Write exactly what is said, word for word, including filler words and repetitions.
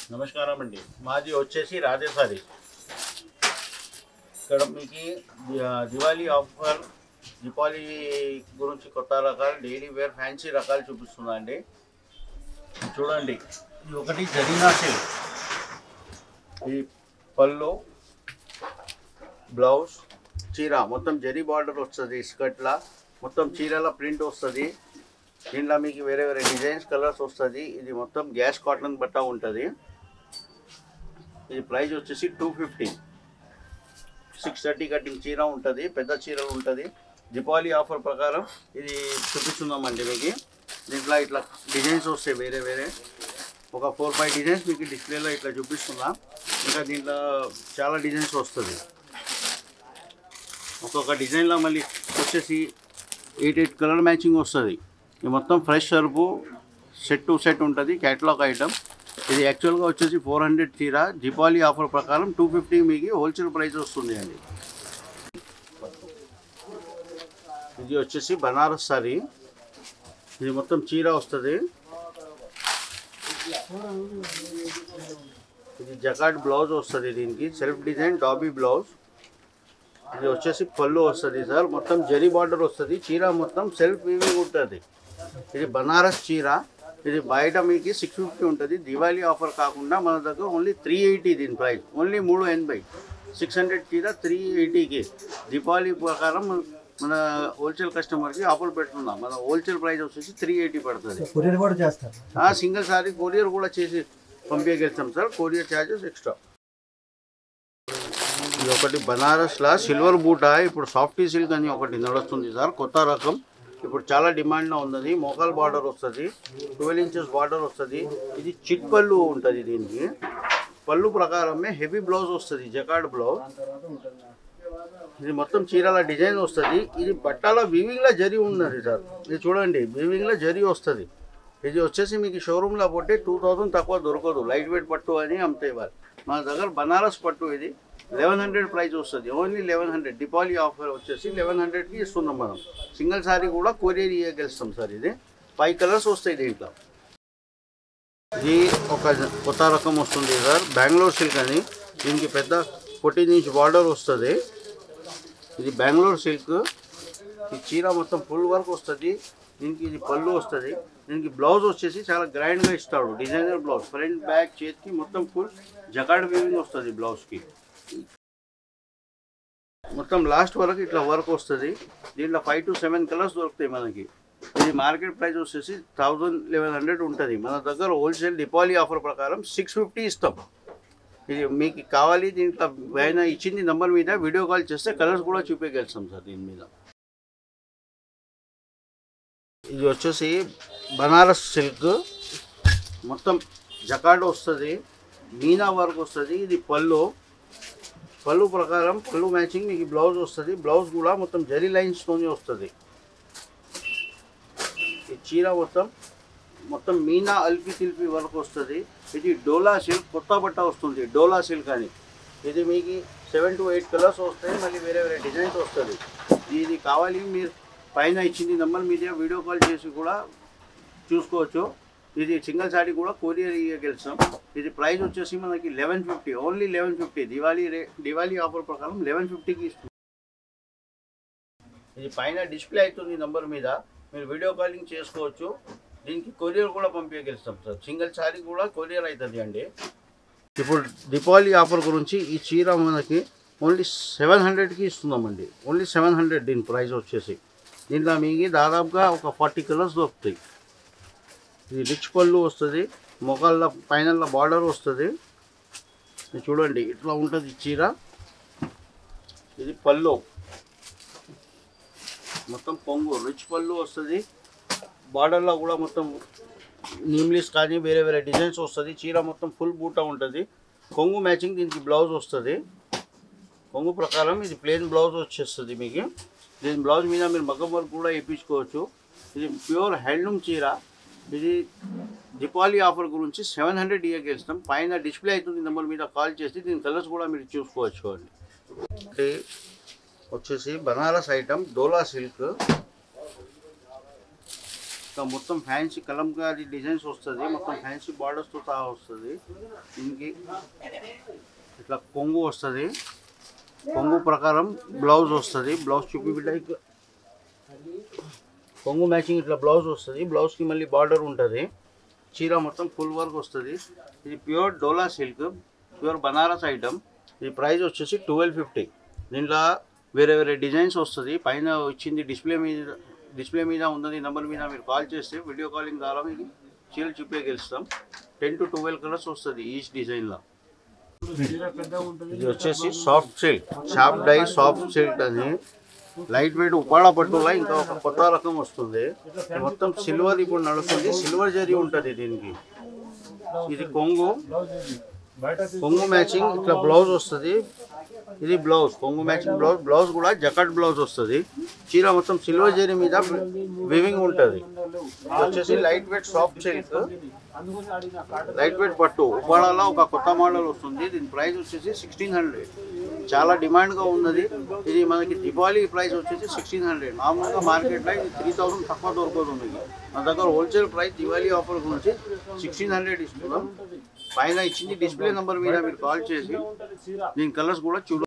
నమస్కారం అండి. మాది వచ్చేసి రాజేసారి. ఇక్కడ మీకు దివాళీ ఆఫర్, దీపావళి గురించి కొత్త రకాలు డైలీ వేర్ ఫ్యాన్సీ రకాలు చూపిస్తున్నా అండి. చూడండి, ఇది ఒకటి జరీనా సిల్క్, ఈ పళ్ళు, బ్లౌజ్, చీర మొత్తం జరీ బార్డర్ వస్తుంది. స్కర్ట్లా మొత్తం చీరల ప్రింట్ వస్తుంది. దీంట్లో మీకు వేరే వేరే డిజైన్స్ కలర్స్ వస్తుంది. ఇది మొత్తం గ్యాస్ కాటన్ బట్ట ఉంటుంది. ఇది ప్రైస్ వచ్చేసి two fifty six thirty cutting చీర ఉంటుంది, పెద్ద చీరలు ఉంటుంది. దీపావళి ఆఫర్ ప్రకారం ఇది చూపిస్తున్నామండి మీకు. దీంట్లో ఇట్లా డిజైన్స్ వస్తాయి వేరే వేరే, ఒక ఫోర్ ఫైవ్ డిజైన్స్ మీకు డిస్ప్లేలో ఇట్లా చూపిస్తున్నా. ఇంకా దీంట్లో చాలా డిజైన్స్ వస్తుంది. ఒక్కొక్క డిజైన్లో మళ్ళీ వచ్చేసి ఎయిట్ ఎయిట్ కలర్ మ్యాచింగ్ వస్తుంది. ఇది మొత్తం ఫ్రెష్ సరుపు సెట్ టు సెట్ ఉంటుంది, క్యాటలాగ్ ఐటమ్. ఇది యాక్చువల్గా వచ్చేసి ఫోర్ హండ్రెడ్ చీర, దీపావళి ఆఫర్ ప్రకారం టూ ఫిఫ్టీ మీకు హోల్సేల్ ప్రైస్ వస్తుంది అండి. ఇది వచ్చేసి బనారస్ సారీ, ఇది మొత్తం చీర వస్తుంది. ఇది జకాట్ బ్లౌజ్ వస్తుంది, దీనికి సెల్ఫ్ డిజైన్ డాబీ బ్లౌజ్. ఇది వచ్చేసి పళ్ళు వస్తుంది సార్, మొత్తం జరీ బార్డర్ వస్తుంది. చీర మొత్తం సెల్ఫ్ వీవింగ్ ఉంటుంది. ఇది బనారస్ చీర, ఇది బయట మీకు సిక్స్ ఫిఫ్టీ ఉంటుంది. దివాళీ ఆఫర్ కాకుండా మన దగ్గర ఓన్లీ త్రీ ఎయిటీ దీని ప్రైస్, ఓన్లీ మూడు ఎనభై. సిక్స్ హండ్రెడ్ చీర త్రీ ఎయిటీకి దీపావళి ప్రకారం మన హోల్సేల్ కస్టమర్కి ఆఫర్ పెడుతున్నాం. మన హోల్సేల్ ప్రైస్ వచ్చేసి త్రీ ఎయిటీ పడుతుంది. కొరియర్ కూడా చేస్తారు, సింగిల్ సారీ కొరియర్ కూడా చేసి పంపించగలుగుతాం సార్, కొరియర్ ఛార్జెస్ ఎక్స్ట్రా. ఇది ఒకటి బనారస్లా సిల్వర్ బూట, ఇప్పుడు సాఫ్టీ సిల్క్ అని ఒకటి నడుస్తుంది సార్, కొత్త రకం. ఇప్పుడు చాలా డిమాండ్లో ఉన్నది. మోకాల్ బార్డర్ వస్తుంది, ట్వెల్వ్ ఇంచెస్ బార్డర్ వస్తుంది. ఇది చిట్ పళ్ళు ఉంటుంది. దీనికి పళ్ళు ప్రకారమే హెవీ బ్లౌజ్ వస్తుంది, జకాడ్ బ్లౌజ్. ఇది మొత్తం చీరల డిజైన్ వస్తుంది. ఇది బట్టల వీవింగ్లో జరీ ఉన్నది సార్, ఇది చూడండి వీవింగ్లో జరీ వస్తుంది. ఇది వచ్చేసి మీకు షోరూమ్లో పోతే టూ థౌజండ్ తక్కువ దొరకదు. లైట్ వెయిట్ పట్టు అని అమ్ముతాయి వాళ్ళు. మన దగ్గర బనారస్ పట్టు ఇది లెవెన్ హండ్రెడ్ ప్రైస్ వస్తుంది, only eleven hundred. Deepavali offer వచ్చేసి లెవెన్ హండ్రెడ్కి ఇస్తున్నాం మనం. సింగిల్ సారీ కూడా కొరియర్ ఇవ్వగలుస్తాం సార్. ఇది ఫైవ్ కలర్స్ వస్తాయి దీంట్లో. ఇది ఒక కొత్త రకం వస్తుంది సార్, బెంగళూరు సిల్క్ అని. దీనికి పెద్ద ఫోర్టీన్ ఇంచ్ బార్డర్ వస్తుంది. ఇది బెంగళూరు సిల్క్. ఈ చీర మొత్తం ఫుల్ వర్క్ వస్తుంది. దీనికి ఇది పళ్ళు వస్తుంది. దీనికి బ్లౌజ్ వచ్చేసి చాలా గ్రాండ్గా ఇస్తాడు, డిజైనర్ బ్లౌజ్. ఫ్రంట్ బ్యాక్ చేతికి మొత్తం ఫుల్ జకాడ్ వీవింగ్ వస్తుంది బ్లౌజ్కి. మొత్తం లాస్ట్ వరకు ఇట్లా వర్క్ వస్తుంది. దీంట్లో ఫైవ్ టు సెవెన్ కలర్స్ దొరుకుతాయి మనకి. ఇది మార్కెట్ ప్రైస్ వచ్చేసి థౌజండ్ లెవెన్ హండ్రెడ్ ఉంటుంది. మన దగ్గర హోల్సేల్ దీపావళి ఆఫర్ ప్రకారం సిక్స్ ఫిఫ్టీ ఇస్తాం. ఇది మీకు కావాలి, దీంట్లో పైన ఇచ్చింది నెంబర్ మీద వీడియో కాల్ చేస్తే కలర్స్ కూడా చూపించగలుస్తాం సార్ దీని మీద. ఇది వచ్చేసి బనారస్ సిల్క్, మొత్తం జకాడ్ వస్తుంది, మీనా వర్క్ వస్తుంది. ఇది పళ్ళు, పళ్ళు ప్రకారం పళ్ళు మ్యాచింగ్ మీకు బ్లౌజ్ వస్తుంది. బ్లౌజ్ కూడా మొత్తం జరీ లైన్స్తోనే వస్తుంది. ఈ చీర మొత్తం మొత్తం మీనా అల్పి తిల్పి వర్క్ వస్తుంది. ఇది డోలా సిల్క్, కొత్త బట్ట వస్తుంది డోలా సిల్క్ అని. ఇది మీకు సెవెన్ టు ఎయిట్ కలర్స్ వస్తాయి, మళ్ళీ వేరే వేరే డిజైన్స్ వస్తుంది. ఇది కావాలి మీరు పైన ఇచ్చింది నెంబర్ మీద వీడియో కాల్ చేసి కూడా చూసుకోవచ్చు. ఇది సింగిల్ సారీ కూడా కొరియర్ ఇవ్వగలుస్తాం. ఇది ప్రైస్ వచ్చేసి మనకి eleven fifty, only eleven fifty. Diwali రే దివాళీ ఆఫర్ ప్రకారం లెవెన్ ఫిఫ్టీకి ఇస్తుంది. ఇది పైన డిస్ప్లే అవుతుంది నెంబర్ మీద, మీరు వీడియో కాలింగ్ చేసుకోవచ్చు. దీనికి కొరియర్ కూడా పంపించగలుస్తాం సార్. సింగిల్ సారీ కూడా కొరియర్ అవుతుంది అండి. ఇప్పుడు దీపావళి ఆఫర్ గురించి ఈ చీర మనకి ఓన్లీ సెవెన్ హండ్రెడ్కి ఇస్తున్నామండి, ఓన్లీ సెవెన్ హండ్రెడ్ దీని ప్రైస్ వచ్చేసి. దీంట్లో మీకు దాదాపుగా ఒక ఫార్టీ కలర్స్ దొరుకుతాయి. ఇది రిచ్ పళ్ళు వస్తుంది, మొక్కల పైన బార్డర్ వస్తుంది. ఇది చూడండి ఇట్లా ఉంటుంది చీర. ఇది పళ్ళు మొత్తం పొంగు రిచ్ పళ్ళు వస్తుంది. బార్డర్లో కూడా మొత్తం నీమ్లీస్ కానీ వేరే వేరే డిజైన్స్ వస్తుంది. చీర మొత్తం ఫుల్ బూటా ఉంటుంది. కొంగు మ్యాచింగ్ దీనికి బ్లౌజ్ వస్తుంది. కొంగు ప్రకారం ఇది ప్లెయిన్ బ్లౌజ్ వచ్చేస్తుంది మీకు. దీని బ్లౌజ్ మీద మీరు మగ్గం వర్క్ కూడా వేయించుకోవచ్చు. ఇది ప్యూర్ హ్యాండ్లూమ్ చీర. ఇది దీపావళి ఆఫర్ గురించి సెవెన్ హండ్రెడ్ ఇవ్వగలుస్తాం. పైన డిస్ప్లే అవుతుంది నెంబర్ మీద కాల్ చేసి దీని కలర్స్ కూడా మీరు చూసుకోవచ్చు అండి. వచ్చేసి బనారస్ ఐటమ్ డోలా సిల్క్. ఇట్లా మొత్తం ఫ్యాన్సీ కలంకారీ డిజైన్స్ వస్తుంది, మొత్తం ఫ్యాన్సీ బార్డర్స్తో సహా వస్తుంది. దీనికి ఇట్లా కొంగు వస్తుంది, కొంగు ప్రకారం బ్లౌజ్ వస్తుంది. బ్లౌజ్ చూపిబిడ్డ ఇట్లా కొంగు మ్యాచింగ్ ఇట్లా బ్లౌజ్ వస్తుంది. బ్లౌజ్కి మళ్ళీ బార్డర్ ఉంటుంది. చీర మొత్తం ఫుల్ వర్క్ వస్తుంది. ఇది pure Dola silk, pure Banaras item. ఈ ప్రైస్ వచ్చేసి ట్వెల్వ్ ఫిఫ్టీ. దీంట్లో వేరే వేరే డిజైన్స్ వస్తుంది. పైన వచ్చింది డిస్ప్లే మీద డిస్ప్లే మీద ఉన్నది నెంబర్ మీద మీరు కాల్ చేస్తే వీడియో కాలింగ్ ద్వారా మీకు చీరలు చూపే గెలుస్తాం. టెన్ టు ట్వెల్వ్ కలర్స్ వస్తుంది ఈచ్ డిజైన్లో. ఇది వచ్చేసి soft silk, shop dye soft silk అని లైట్ వెయిట్ ఉపాడ పట్టులా ఇంకా ఒక కొత్త రకం వస్తుంది. మొత్తం సిల్వర్ ఇప్పుడు నడుస్తుంది, సిల్వర్ జరీ ఉంటుంది దీనికి. ఇది కొంగు, కొంగు మ్యాచింగ్ ఇట్లా బ్లౌజ్ వస్తుంది. ఇది బ్లౌజ్, కొంగు మ్యాచింగ్ బ్లౌజ్. బ్లౌజ్ కూడా జకట్ బ్లౌజ్ వస్తుంది. చీర మొత్తం సిల్వర్ జరీ మీద వివింగ్ ఉంటుంది. వచ్చేసి light weight soft silk, light weight పట్టు ఉపాడాలో ఒక కొత్త మోడల్ వస్తుంది. దీని ప్రైస్ వచ్చేసి సిక్స్టీన్ హండ్రెడ్. చాలా డిమాండ్గా ఉన్నది. ఇది మనకి దివాళీ ప్రైస్ వచ్చేసి సిక్స్టీన్ హండ్రెడ్. మామూలుగా మార్కెట్లో ఇది త్రీ థౌసండ్ తక్కువ దొరుకుతుంది. మన దగ్గర హోల్సేల్ ప్రైస్ దివాళీ ఆఫర్ గురించి సిక్స్టీన్ హండ్రెడ్ ఇస్తున్నాం. పైన ఇచ్చింది డిస్ప్లే నెంబర్ మీద మీరు కాల్ చేసి దీని కలర్స్ కూడా చూడ